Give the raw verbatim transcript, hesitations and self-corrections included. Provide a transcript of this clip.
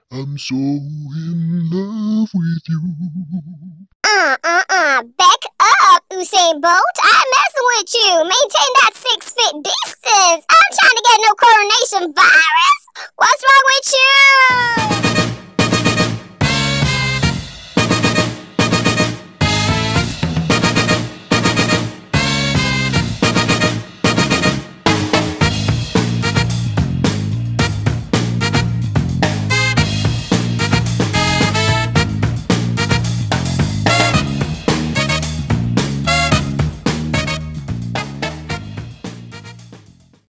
I'm so in love with you. Uh-uh-uh. Back up, Usain Bolt. I'm messing with you. Maintain that six-feet distance. I'm trying to get no coronation virus. What's